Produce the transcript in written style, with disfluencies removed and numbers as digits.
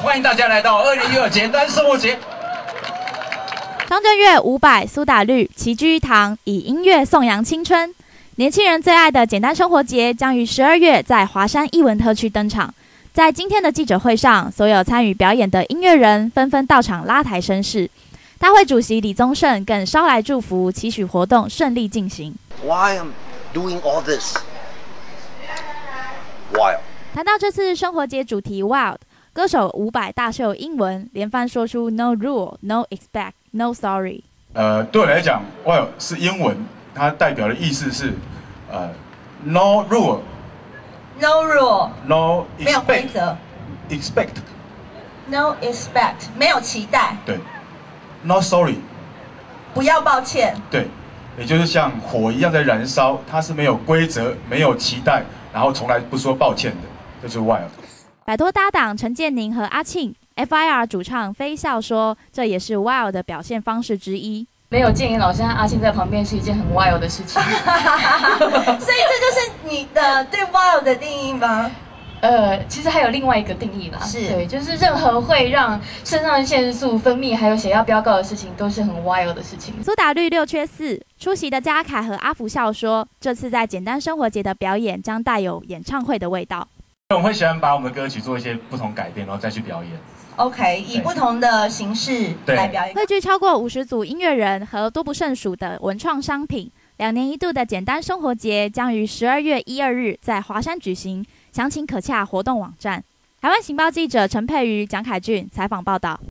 欢迎大家来到2012简单生活节。 张震岳、伍佰、苏打绿齐聚一堂，以音乐颂扬青春。年轻人最爱的简单生活节将于12月在华山艺文特区登场。在今天的记者会上，所有参与表演的音乐人纷纷到场拉抬声势。大会主席李宗盛更捎来祝福，期许活动顺利进行。 Why I'm doing all this? Wild. 谈到这次生活节主题 Wild， 歌手伍佰大秀英文，连番说出 No rule, no expect, no sorry。 对我来讲 ，Wild 是英文，它代表的意思是No rule, No rule, no 没有规则 expect, No expect, 没有期待。 对 ，No sorry， 不要抱歉。 对，也就是像火一样在燃烧，它是没有规则、没有期待，然后从来不说抱歉的，这就是 Wild。 摆脱搭档陈建宁和阿庆 ，FIR 主唱飞笑说，这也是 Wild 的表现方式之一。 没有建言老师和阿庆在旁边是一件很 wild 的事情。 所以这就是你的对 wild 的定义吗？ 其实还有另外一个定义啦， 是对，就是任何会让肾上腺素分泌还有血压飙高的事情，都是很 wild 的事情。 苏打绿6缺4出席的嘉凯和阿福笑说，这次在简单生活节的表演将带有演唱会的味道。 我们会喜欢把我们的歌曲做一些不同改变，然后再去表演。 OK， 以不同的形式来表演。 汇聚超过50组音乐人和多不胜数的文创商品，2年一度的简单生活节将于12月1、2日在华山举行，详情可洽活动网站。台湾情报记者陈佩瑜、蒋凯俊采访报道。